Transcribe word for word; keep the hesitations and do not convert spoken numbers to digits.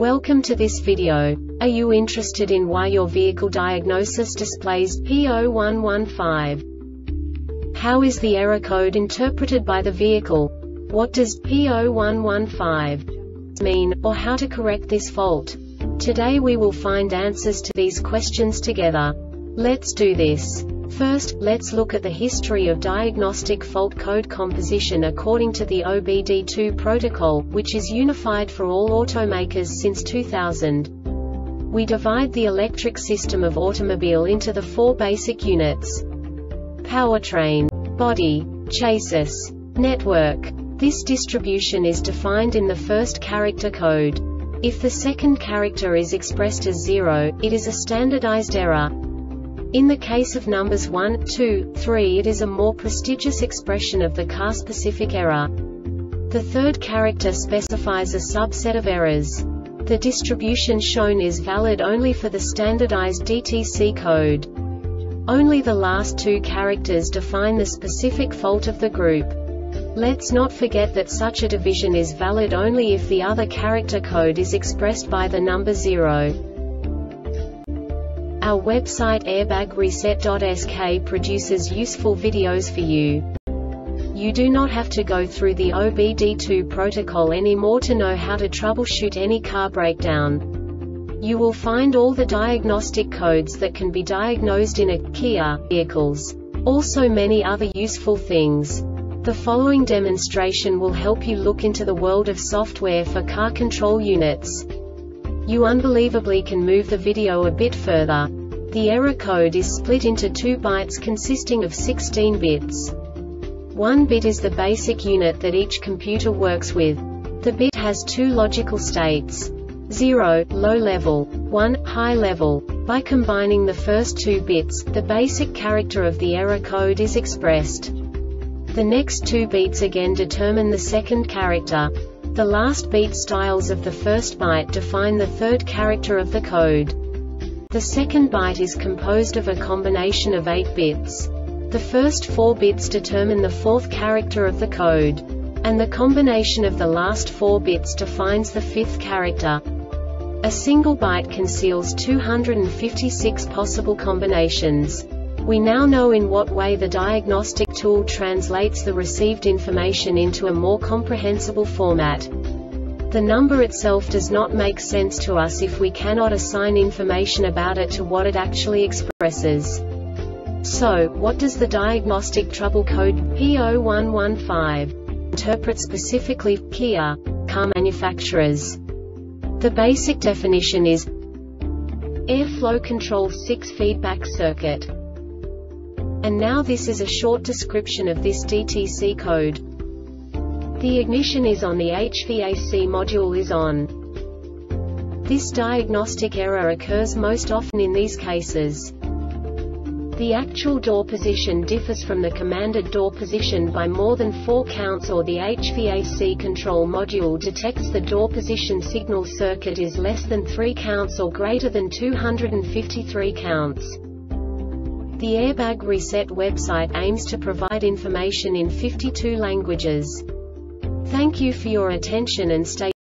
Welcome to this video. Are you interested in why your vehicle diagnosis displays P zero one one five? How is the error code interpreted by the vehicle? What does P zero one one five mean, or how to correct this fault? Today we will find answers to these questions together. Let's do this. First, let's look at the history of diagnostic fault code composition according to the O B D two protocol, which is unified for all automakers since two thousand. We divide the electric system of automobile into the four basic units: powertrain, body, chassis, network. This distribution is defined in the first character code. If the second character is expressed as zero, it is a standardized error. In the case of numbers one, two, three, it is a more prestigious expression of the car-specific error. The third character specifies a subset of errors. The distribution shown is valid only for the standardized D T C code. Only the last two characters define the specific fault of the group. Let's not forget that such a division is valid only if the other character code is expressed by the number zero. Our website airbag reset dot S K produces useful videos for you. You do not have to go through the O B D two protocol anymore to know how to troubleshoot any car breakdown. You will find all the diagnostic codes that can be diagnosed in a Kia vehicles. Also many other useful things. The following demonstration will help you look into the world of software for car control units. You unbelievably can move the video a bit further. The error code is split into two bytes consisting of sixteen bits. One bit is the basic unit that each computer works with. The bit has two logical states: zero, low level, one, high level. By combining the first two bits, the basic character of the error code is expressed. The next two bits again determine the second character. The last beat styles of the first byte define the third character of the code. The second byte is composed of a combination of eight bits. The first four bits determine the fourth character of the code. And the combination of the last four bits defines the fifth character. A single byte conceals two hundred fifty-six possible combinations. We now know in what way the diagnostic tool translates the received information into a more comprehensible format. The number itself does not make sense to us if we cannot assign information about it to what it actually expresses. So, what does the diagnostic trouble code P zero one one five interpret specifically for Kia car manufacturers? The basic definition is airflow control six feedback circuit. And now this is a short description of this D T C code. The ignition is on, the H V A C module is on. This diagnostic error occurs most often in these cases. The actual door position differs from the commanded door position by more than four counts, or the H V A C control module detects the door position signal circuit is less than three counts or greater than two hundred fifty-three counts. The Airbag Reset website aims to provide information in fifty-two languages. Thank you for your attention and stay